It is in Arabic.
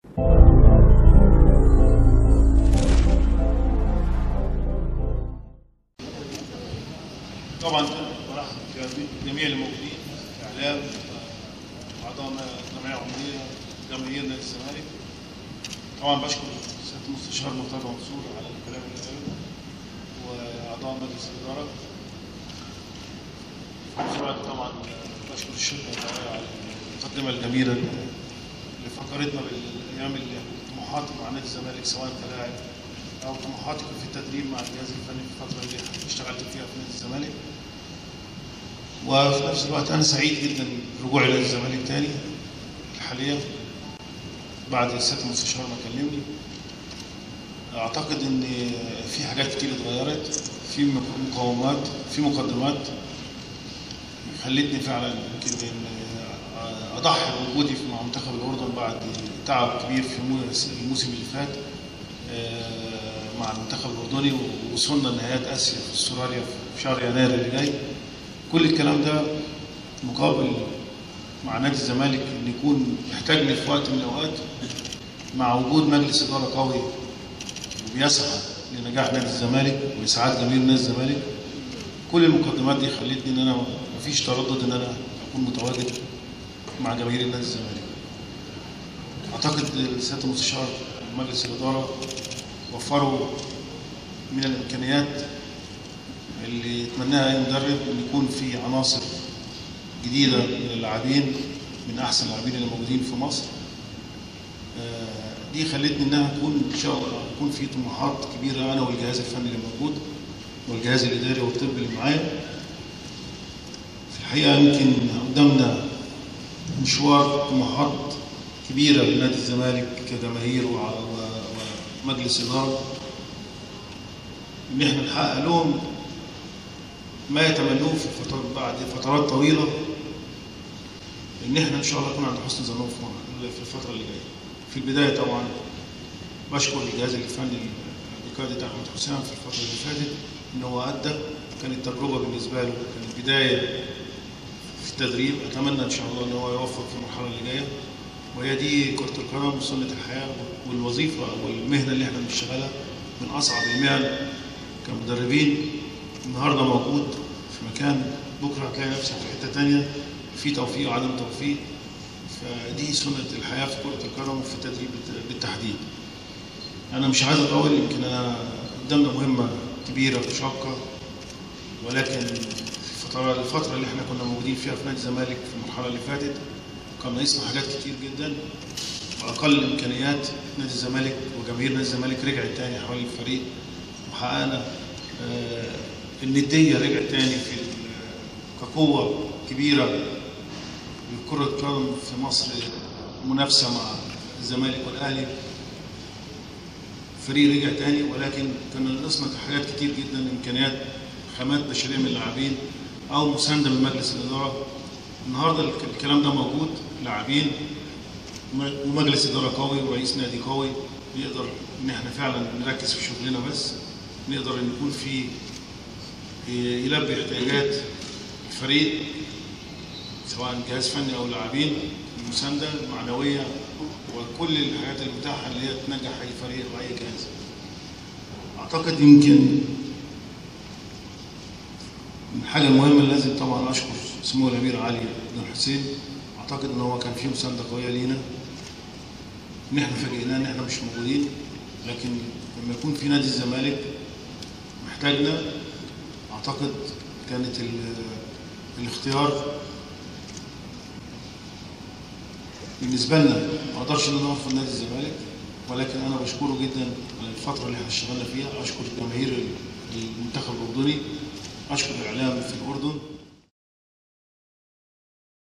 طبعا برحب بجميع الموجودين، اعلام، اعضاء جمعيه عموميه، جماهير نادي الزمالك. طبعا بشكر سياده المستشار مرتضى منصور على الكلام اللي قاله، واعضاء مجلس الاداره. في نفس الوقت طبعا بشكر الشركه الاداريه على المقدمه الجميله اللي فكرتنا بالايام اللي طموحاتي مع نادي الزمالك، سواء كلاعب او طموحاتي في التدريب مع الجهاز الفني في الفتره اللي اشتغلت فيها في نادي الزمالك. وفي نفس الوقت انا سعيد جدا برجوعي لنادي الزمالك تاني حاليا بعد سياده المستشار ما كلمني. اعتقد ان في حاجات كتير اتغيرت، في مقومات، في مقدمات خلتني فعلا يمكن اضحي بوجودي مع منتخب الاردن بعد تعب كبير في الموسم اللي فات مع المنتخب الاردني، ووصلنا لنهايات اسيا في استراليا في شهر يناير اللي جاي. كل الكلام ده مقابل مع نادي الزمالك ان يكون يحتاجني في وقت من الاوقات، مع وجود مجلس اداره قوي وبيسعى لنجاح نادي الزمالك واسعاد جماهير نادي الزمالك. كل المقدمات دي خلتني ان انا مفيش تردد ان انا اكون متواجد مع جماهير نادي الزمالك. اعتقد سياده المستشار ومجلس الاداره وفروا من الامكانيات اللي يتمناها اي مدرب ان يكون في عناصر جديده من اللاعبين، من احسن اللاعبين اللي موجودين في مصر. دي خلتني انها تكون ان شاء الله يكون في طموحات كبيره انا والجهاز الفني اللي موجود والجهاز الاداري والطبي اللي معايا. في الحقيقه يمكن قدامنا مشوار طموحات كبيره لنادي الزمالك كجماهير ومجلس اداره، ان احنا نحقق لهم ما يتمنوه في بعد فترات طويله، ان احنا ان شاء الله نكون عند حسن ظنهم في الفتره اللي جايه. في البدايه طبعا بشكر الجهاز الفني بقياده احمد حسام في الفتره اللي فاتت ان هو ادى، كانت تجربه بالنسبه له، كانت بدايه في التدريب. اتمنى ان شاء الله ان هو يوفق في المرحله اللي جايه، وهي دي كره القدم وسنه الحياه والوظيفه والمهنه اللي احنا بنشتغلها، من اصعب المهن كمدربين. النهارده موجود في مكان، بكره هتلاقي نفسك في حته ثانيه، في توفيق وعدم توفيق. فدي سنه الحياه في كره القدم وفي التدريب بالتحديد. انا مش عايز اطول، يمكن انا قدامنا مهمه كبيره وشاقه، ولكن الفتره اللي احنا كنا موجودين فيها في نادي الزمالك في المرحله اللي فاتت كان ناقصنا حاجات كتير جدا، واقل امكانيات نادي الزمالك وجماهير نادي الزمالك رجعت تاني حوالين الفريق، وحققنا النديه رجعت تاني في كقوه كبيره لكره القدم في مصر، منافسه مع الزمالك والاهلي. الفريق رجع تاني، ولكن كان ناقصنا حاجات كتير جدا، امكانيات، خامات بشريه من اللاعبين او مسانده من مجلس الاداره. النهارده الكلام ده موجود، لاعبين ومجلس اداره قوي ورئيس نادي قوي يقدر ان احنا فعلا نركز في شغلنا، بس نقدر ان يكون في يلبي احتياجات الفريق سواء جهاز فني او لاعبين، المسانده المعنويه وكل الحاجات المتاحه اللي هي تنجح اي فريق واي جهاز. اعتقد يمكن الحاجه المهمه اللي لازم طبعا اشكر سمو الامير علي بن حسين. اعتقد ان هو كان فيه مسانده قويه لينا، ان احنا فاجئناه ان احنا مش موجودين، لكن لما يكون في نادي الزمالك محتاجنا اعتقد كانت الاختيار بالنسبه لنا. ما اقدرش ان انا اوفر نادي الزمالك، ولكن انا بشكره جدا على الفتره اللي احنا اشتغلنا فيها. اشكر جماهير المنتخب الاردني، اشكر الاعلام في الاردن.